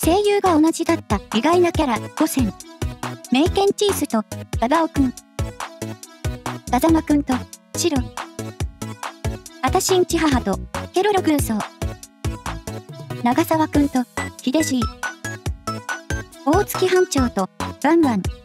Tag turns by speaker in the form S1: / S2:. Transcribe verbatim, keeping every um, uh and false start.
S1: 声優が同じだった意外なキャラご選。メイケンチースとババオくん。風間くんとシロ。あたしんち母とケロロ軍曹。長沢くんとヒデシー。大月班長とワンワン。